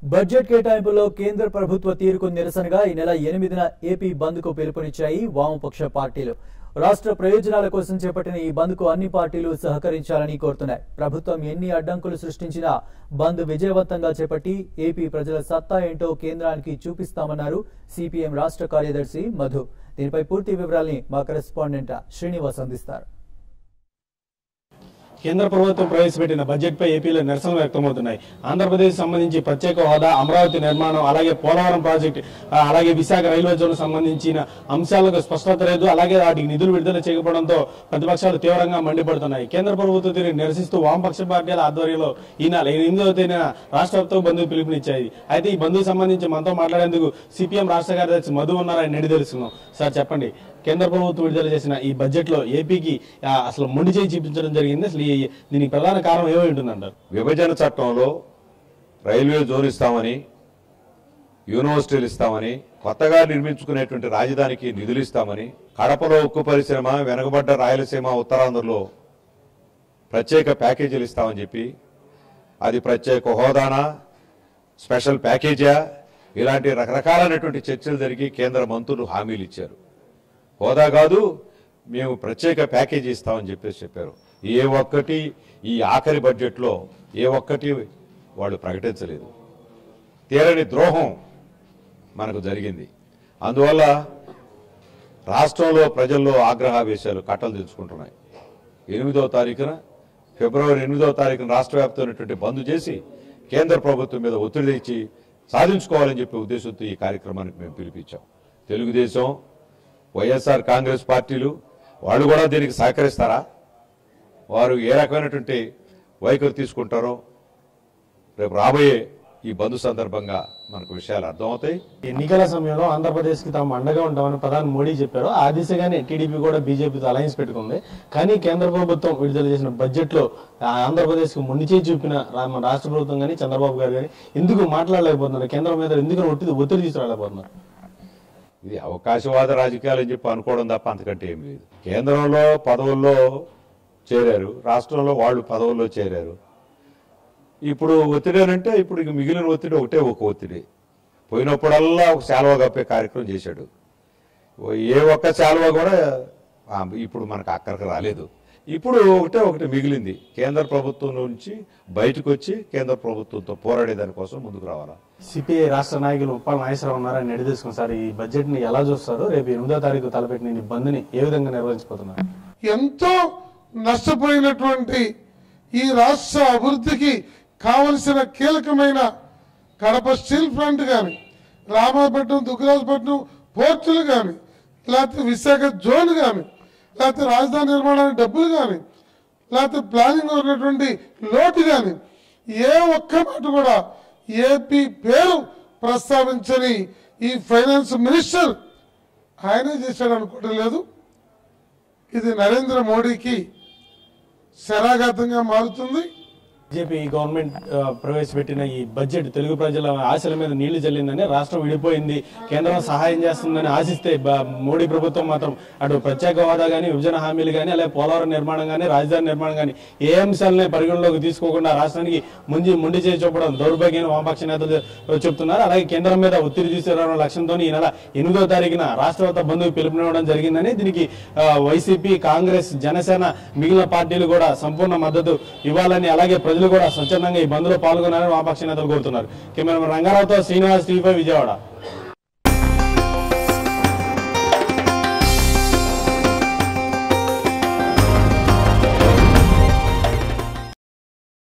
Budget కేటాయింపులో కేంద్ర ప్రభుత్వ తీరుకు నిరసనగా ఈ నెల 8న ఏపీ బంద్కు పిలుపునిచ్చాయి వామపక్ష పార్టీలు. రాష్ట్ర ప్రయోజనాల కోసం చేపట్టిన ఈ బంద్కు అన్ని పార్టీలు సహకరించాలని కోరుతున్నాయి. ప్రభుత్వం ఎన్ని అడ్డంకులు సృష్టించినా బంద్ విజయవంతంగా చేపట్టి ఏపీ ప్రజల సత్తా ఏంటో కేంద్రానికి చూపిస్తామన్నారు సిపిఎం రాష్ట్ర కార్యదర్శి మధు. దీనిపై పూర్తి వివరాల్ని మా కరెస్పాండెంట్ శ్రీనివాస్ అందిస్తారు. కేంద్ర ప్రభుత్వం ప్రవేశపెట్టిన బడ్జెట్ పై ఏపీలో నిరసనలు వ్యక్తమవుతున్నాయి. ఆంధ్రప్రదేశ్ సంబంధించి ప్రత్యేక హోదా, అమరావతి నిర్మాణం, అలాగే పోలవరం ప్రాజెక్టు, అలాగే విశాఖ రైల్వే జోన్ సంబంధించిన అంశాలకు స్పష్టత లేదు. అలాగే వాటికి నిధులు విడుదల చేయకపోవడంతో ప్రతిపక్షాలు తీవ్రంగా మండిపడుతున్నాయి. కేంద్ర ప్రభుత్వ తీరుని నిరసిస్తూ వామపక్ష పార్టీల ఆధ్వర్యంలో ఈ నెల 8వ తేదీన రాష్ట్ర వ్యాప్తంగా బంధుకు పిలుపునిచ్చాయి. అయితే ఈ బంధుకు సంబంధించి మనతో మాట్లాడేందుకు సిపిఎం రాష్ట్ర కార్యదర్శి మధు ఉన్నారని నిడి తెలుసుకున్నాం. సార్ చెప్పండి, కేంద్ర ప్రభుత్వం విడుదల చేసిన ఈ బడ్జెట్ లో ఏపీకి అసలు మొండి చేయి చూపించడం జరిగింది. అసలు దీనికి ప్రధాన కారణం ఏమై ఉంటుందంటారు? విభజన చట్టంలో రైల్వే జోన్ ఇస్తామని, యూనివర్సిటీలు ఇస్తామని, కొత్తగా నిర్మించుకునేటువంటి రాజధానికి నిధులు ఇస్తామని, కడపలో ఉక్కు పరిశ్రమ, వెనుకబడ్డ రాయలసీమ, ఉత్తరాంధ్రలో ప్రత్యేక ప్యాకేజీలు ఇస్తామని చెప్పి, అది ప్రత్యేక హోదానా, స్పెషల్ ప్యాకేజా, ఇలాంటి రకరకాలైనటువంటి చర్చలు జరిగి కేంద్ర మంత్రులు హామీలు ఇచ్చారు. హోదా కాదు, మేము ప్రత్యేక ప్యాకేజీ ఇస్తామని చెప్పారు. ఏ ఒక్కటి ఈ ఆఖరి బడ్జెట్లో ఏ ఒక్కటి వాళ్ళు ప్రకటించలేదు. తీరని ద్రోహం మనకు జరిగింది. అందువల్ల రాష్ట్రంలో ప్రజల్లో ఆగ్రహావేశాలు కట్టలు తెచ్చుకుంటున్నాయి. 8వ తారీఖున ఫిబ్రవరి 8వ తారీఖున రాష్ట్ర వ్యాప్తమైనటువంటి బంద్ చేసి కేంద్ర ప్రభుత్వం మీద ఒత్తిడి తెచ్చి సాధించుకోవాలని చెప్పే ఉద్దేశంతో ఈ కార్యక్రమానికి మేము పిలిపించాం. తెలుగుదేశం, వైఎస్ఆర్ కాంగ్రెస్ పార్టీలు వాళ్ళు కూడా దీనికి సహకరిస్తారా? వారు ఏ రకమైనటువంటి వైఖరి తీసుకుంటారో రేపు రాబోయే ఈ బంధు సందర్భంగా మనకు విషయాలు అర్థమవుతాయి. ఎన్నికల సమయంలో ఆంధ్రప్రదేశ్ కి తాము అండగా ఉంటామని ప్రధాని మోడీ చెప్పారు. ఆ దిశగానే టీడీపీ కూడా బీజేపీతో అలయన్స్ పెట్టుకుంది. కానీ కేంద్ర ప్రభుత్వం విడుదల చేసిన బడ్జెట్ లో ఆంధ్రప్రదేశ్ కు మొండి చేయి చూపిన రాష్ట్ర ప్రభుత్వం కానీ చంద్రబాబు గారు కానీ ఎందుకు మాట్లాడలేకపోతున్నారు? కేంద్రం మీద ఎందుకు ఒత్తిడి తీసుకురాలేకపోతున్నారు? ఇది అవకాశవాద రాజకీయాలు అని చెప్పి అనుకోవడం తప్ప అంతకంటే ఏం లేదు. కేంద్రంలో పదవుల్లో చేరారు, రాష్ట్రంలో వాళ్ళు పదవుల్లో చేరారు. ఇప్పుడు ఒత్తిడి అంటే ఇప్పుడు ఇక మిగిలిన ఒత్తిడి ఒక ఒత్తిడి. పోయినప్పుడల్లా ఒక శాలువా కప్పే కార్యక్రమం చేశాడు. ఏ ఒక్క శాలువా కూడా ఇప్పుడు మనకు అక్కడికి రాలేదు. ఇప్పుడు ఒకటి మిగిలింది. కేంద్ర ప్రభుత్వం నుంచి బయటకు వచ్చి కేంద్ర ప్రభుత్వంతో పోరాడే దానికోసం ముందుకు రావాలా. సిపిఐ రాష్ట్ర నాయకులు ఉప్పాల నాగేశ్వరరావు ఉన్నారని నిలదీసుకుని సార్, ఈ బడ్జెట్ ని ఎలా చూస్తారు? రేపు 8వ తారీఖు తలపెట్టిన ఈ బంద్ని ఏ విధంగా నిర్వహించబోతున్నారు? ఎంతో నష్టపోయినటువంటి ఈ రాష్ట్ర అభివృద్ధికి కావలసిన కీలకమైన కడప స్టీల్ ప్లాంట్ కానీ, రామాపట్నం, దుగ్గరాజపట్నం పోర్టులు కానీ, లేకపోతే విశాఖ జోన్ కానీ, లేకపోతే రాజధాని నిర్మాణానికి డబ్బులు కానీ, లేకపోతే ప్లానింగ్ ఉన్నటువంటి లోటు కానీ, ఏ ఒక్క మాట కూడా ఏపీ పేరు ప్రస్తావించని ఈ ఫైనాన్స్ మినిస్టర్ ఆయనే చేశాడు అనుకోవడం లేదు. ఇది నరేంద్ర మోడీకి శరాఘాతంగా మారుతుంది. బీజేపీ గవర్నమెంట్ ప్రవేశపెట్టిన ఈ బడ్జెట్ తెలుగు ప్రజల ఆశల మీద నీళ్లు చల్లిందని, రాష్ట్రం విడిపోయింది, కేంద్రం సహాయం చేస్తుందని ఆశిస్తే మోడీ ప్రభుత్వం మాత్రం అటు ప్రత్యేక హోదా కానీ, విభజన హామీలు కానీ, అలాగే పోలవరం నిర్మాణం కానీ, రాజధాని నిర్మాణం కానీ ఏ అంశాలనే పరిగణలోకి తీసుకోకుండా రాష్ట్రానికి మొండి చేసి చూపడం దౌర్భాగ్యం వామపక్ష నేతలు చెప్తున్నారు. అలాగే కేంద్రం మీద ఒత్తిడి తీసుకురావడం లక్ష్యంతో ఈ నెల 8వ తారీఖున రాష్ట్ర వ్యాప్త బంధుకు పిలుపునివ్వడం జరిగిందని, దీనికి వైసీపీ, కాంగ్రెస్, జనసేన మిగిలిన పార్టీలు కూడా సంపూర్ణ మద్దతు ఇవ్వాలని, అలాగే ప్రజలు కూడా స్వచ్ఛందంగా ఈ బంద్లో పాల్గొనాలని వామపక్ష నేతలు కోరుతున్నారు. కెమెరామెన్ రంగారావుతో శ్రీనివాస్, టీవీ5 విజయవాడ.